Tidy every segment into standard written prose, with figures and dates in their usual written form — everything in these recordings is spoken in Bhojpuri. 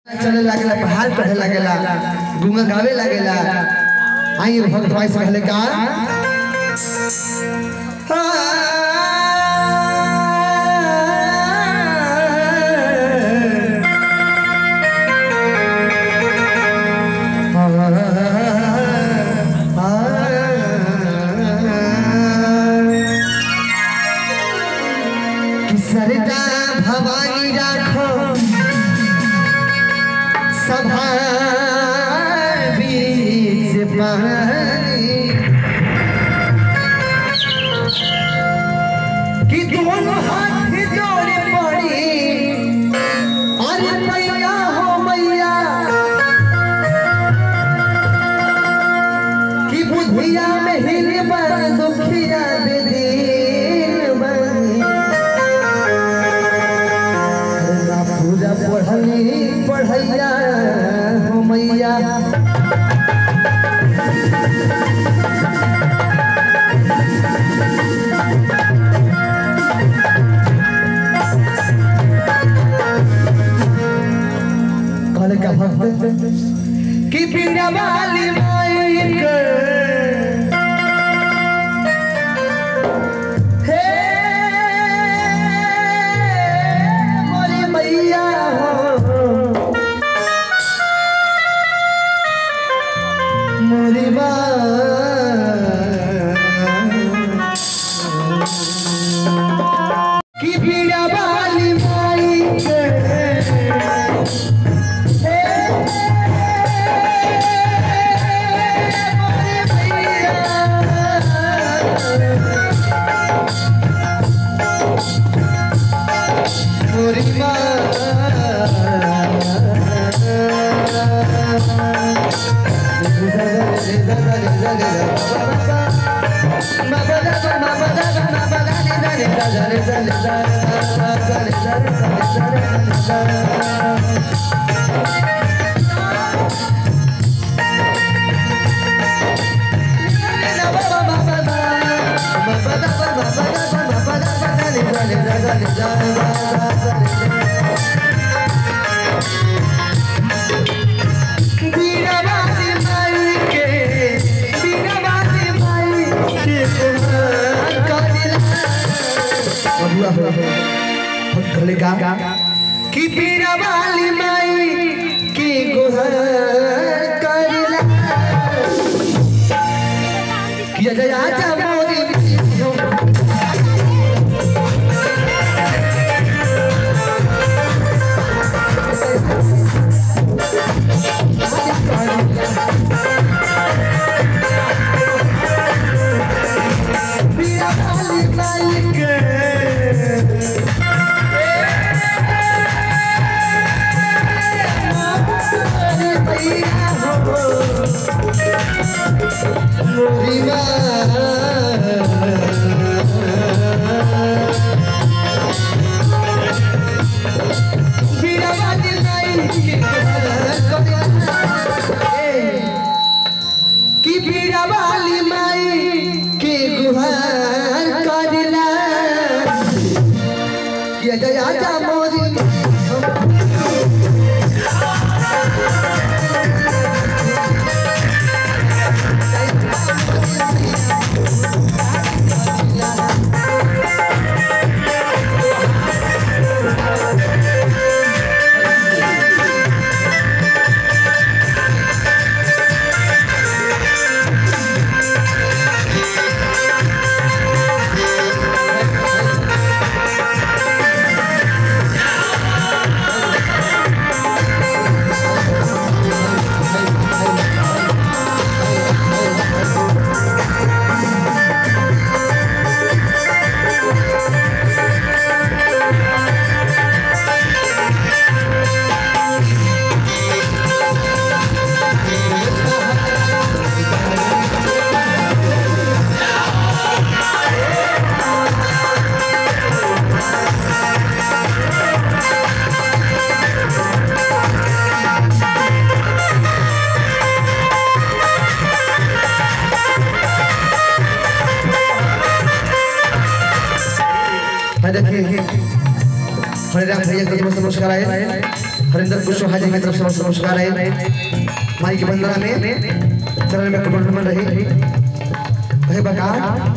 चले लागेला पहाड़ चढ़े लागेला गुंगा गावे लागेला आई भक्त भाई से कहले का सरदा भवानी राखो सभा बीच पानी कि दोनों हाथ जोड़े पड़ी अरे मैया हो मैया कि बुधिया में हिल पर दुखिया पढ़ैया हो मैया कहले का भक्त कि पीड़ा वाली माई की पीड़ा वाली माई की पीड़ा वाली माई की गुहार करला किया जाए आजा मोरी पीड़ा वाली माई के की पीड़ा वाली माई के गुहार करला किया जाए आजा मोरी भैया की तरफ से नमस्कार आए, हरिंदर कुशवाहा जी की तरफ से नमस्कार आए। माई की वंदना में चरण में कमल रहे। हे बका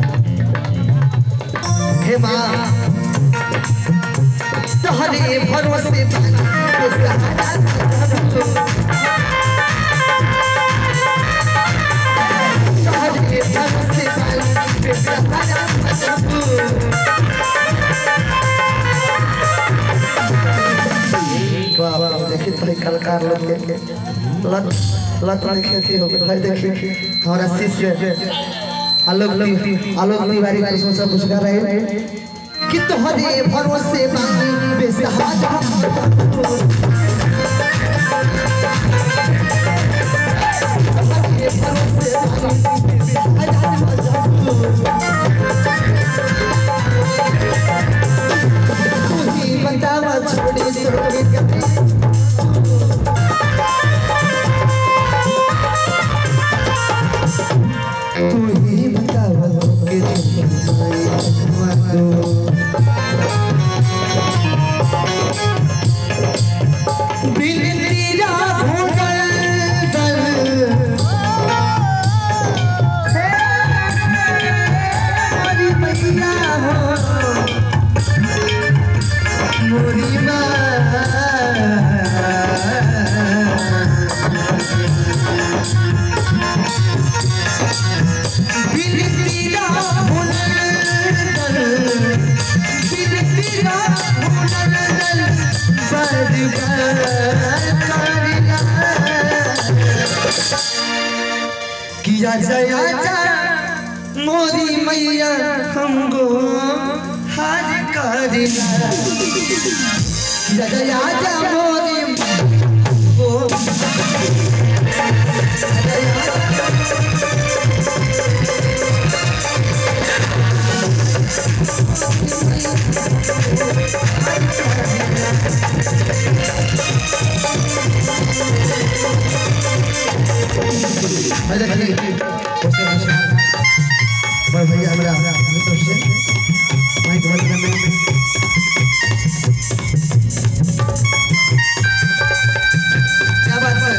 हे माँ तोहरे भरोसे देखिए भाई कलाकार लोग के लत में खेती हो गई भाई। देखिए हमारा शिष्य आलोक तिवारी की सोचा पुरस्कार रहे कि तोहरे भरोसे मांगी बेसहारा बतावा छोड़ी तू ही बतावा के किया जया मोरी मैया हमको हार करना किया जया मोरी भैया हमारा तरफ से माइक बंद करने क्या बात है।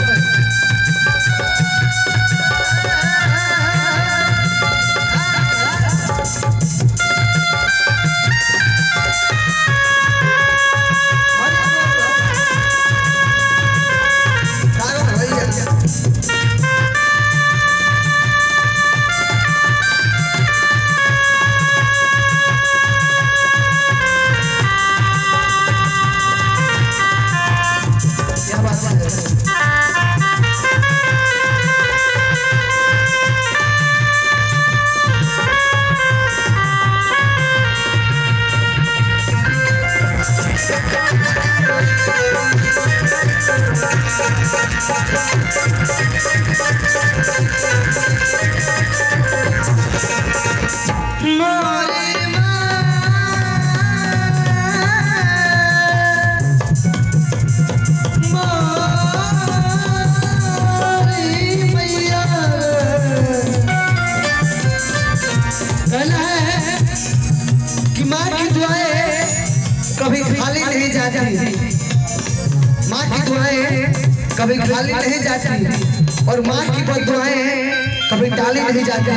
कभी खाली नहीं जाती और माँ की बददुआएं कभी टाली नहीं जाती।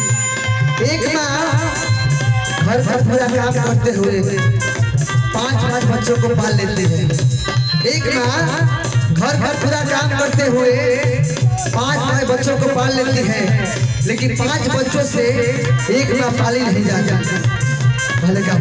एक माँ घर घर पूरा काम करते हुए 5 बच्चों को पाल लेती है। एक माँ घर घर पूरा काम करते हुए 5 बच्चों को पाल लेती है, लेकिन 5 बच्चों से एक माँ पाली नहीं जाती। भले का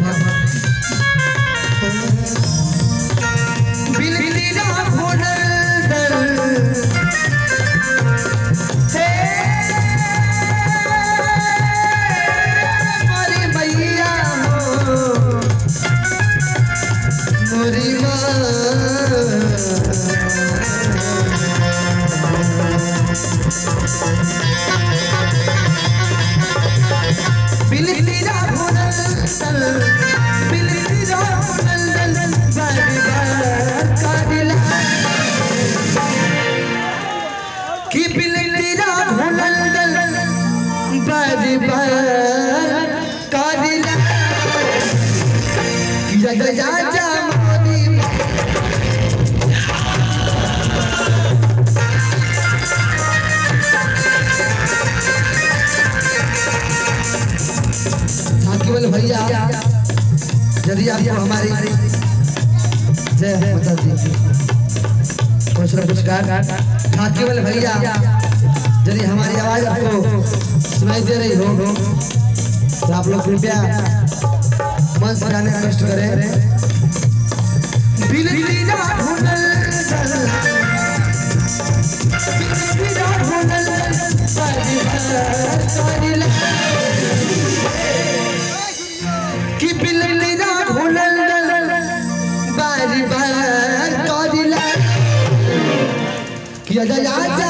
जा दूसरा पुरस्कार ठाकी वाले भैया यदि हमारी आवाज आपको सुनाई दे रही हो तो आप लोग कृपया मन से गाने का कष्ट करें। कि बिलरा भूलल बारी बार करिला कि अजा